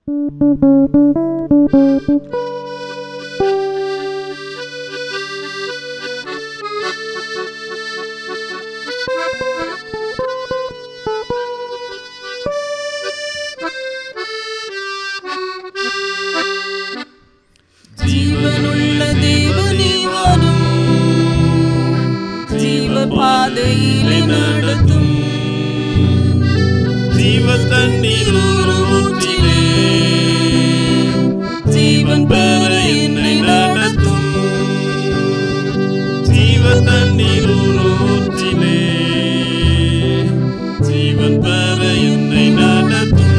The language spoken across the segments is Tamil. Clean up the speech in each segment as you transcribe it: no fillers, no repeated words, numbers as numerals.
ஜீவனுள்ள தேவனே வாரும், ஜீவ பாதையிலே நடத்தும், ஜீவ தண்ணீர் ஊற்றிலே ஜீவன் பெற என்னை நடத்தும், ஜீவ தண்ணீர் ஊற்றிலே ஜீவன் பெற என்னை நடத்தும்.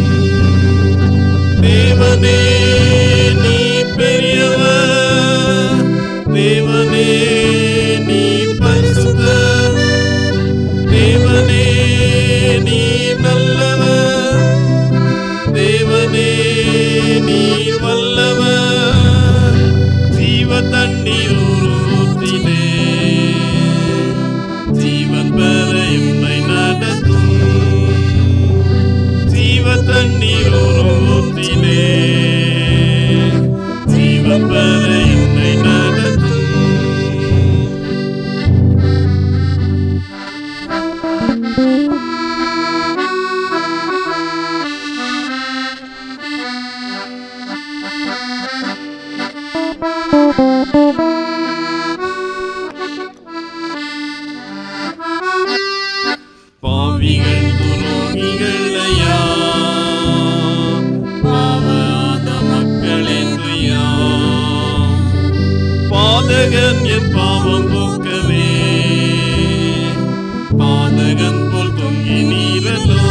தேவனே நீ பெரியவர், தேவனே நீ பரிசுத்தர், தேவனே நீ நல்லவர், தேவனே நீ வல்லவர். ஜீவ தண்ணீர் ஊற்றிலே ஜீவன் பெற என்னை நடத்தும், ஜீவ தண்ணீர் ஊற்றிலே ஜீவன் பெற என்னை நடத்தும். பாவிகள் துரோகிகள் ஐயா, பாவாத மக்கள் என்றையா, பாதகன் என் பாவம் போக்கவே பாதகன் போல் தொங்கி நீரலோ,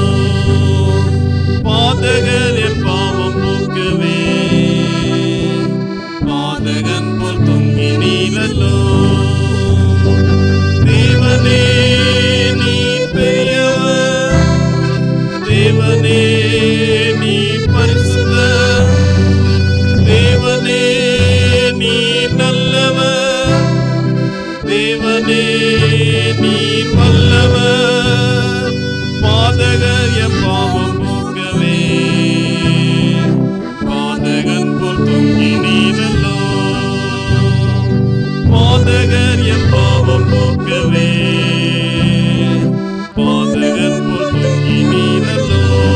பாதகன் என் பாவம் போக்கவே பாதகன் போல் தொங்கி நீரலோ. தேவனே நீ பெரியவர், தேவனே நீ பரிசுத்தர், தேவனே நீ நல்லவர், தேவனே நீ வல்லவர். பாதகர் என் பாவம் போக்கவே பாதகன் போல் தொங்கி நீரலோ, பாதகர் என் பாவம் போக்கவே பாதகன் போல் தொங்கி நீரலோ.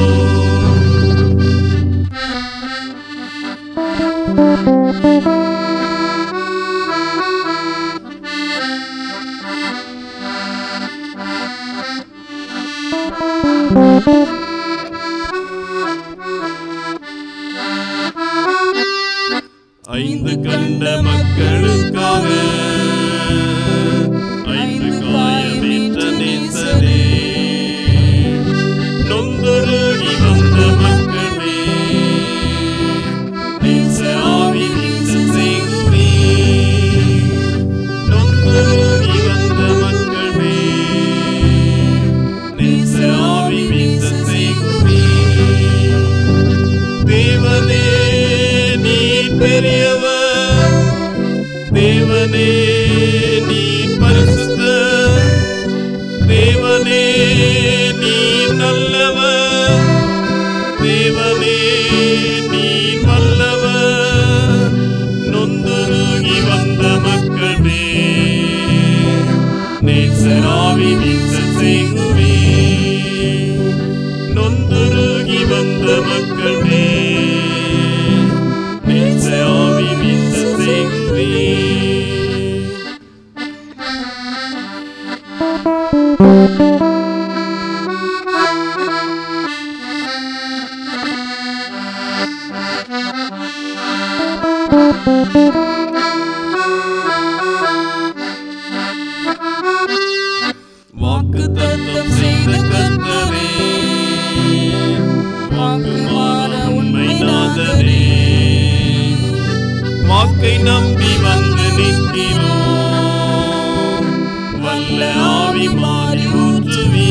ஐந்து கண்ட மக்களுக்காக ஐந்து காயமேற்ற நேசரே, நொந்துருகி வந்த மக்களே நேச ஆவி வீச செய்குவே, நொந்துருகி வந்த மக்களே நேச ஆவி வீச செய்குவே. தேவனே நீ பெரியவர், தேவனே நீ பரிசுத்தர், தேவனே நீ நல்லவர், தேவனே நீ வல்லவர். நொந்துருகி வந்த மக்களே நேசராவி வீச செய்குவே, நொந்துருகி வந்த மக்களே நேசராவி வீச செய்குவே. வாக்குத்தத்தம் செய்த கர்த்தரே, வாக்கு மாற உண்மை நாதரே, வாக்கை நம்பி வந்து நிற்கிறோம், வல்ல ஆவி மாறி ஊற்றுவி.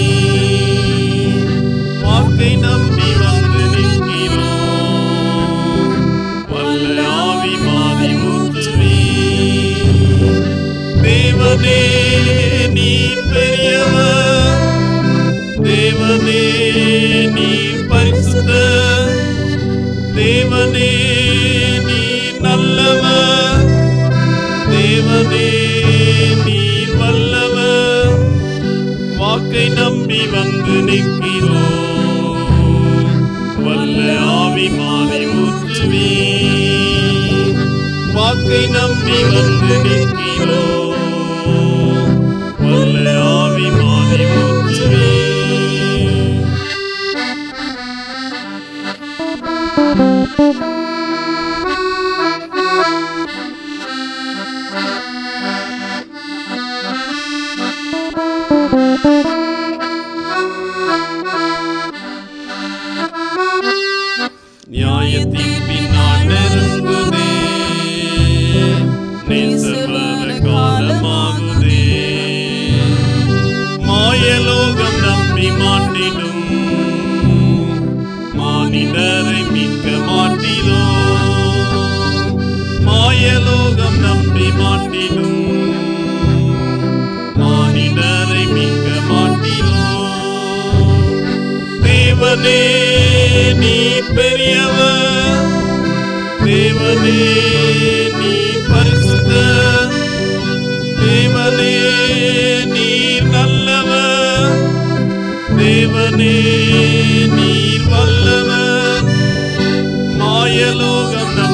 வாக்கை நம்பி வந்து நிற்கிறோம், வல்ல ஆவி மாறி ஊற்றுவி. தேவனே நீ பெரியவர், தேவனே நீ பரிசுத்தர், தேவனே நீர் வல்லவர், வாக்கை நம்பி வந்து நிற்கிறோம். வல்ல ஆவி மாறி ஊற்றுவே, வாக்கை நம்பி வந்து நிற்கிறோம். வல்ல ஆவி மாறி ஊற்றுவே. நியாயத்தின் பின்னால் நெருங்குதே, நேசவர காலமாகுதே. மாயலோகம் நம்பி மாட்டிடும், மானிடரை மீட்க மாட்டிலோ. மாயலோகம் நம்பி மாட்டிடும், மானிடரை மீட்க மாட்டிலோ. தேவனே நீ பெரியவர், தேவனே நீ பரிசுத்தர், தேவனே நீர் நல்லவர், தேவனே நீர் வல்லவர். மாயலோகம்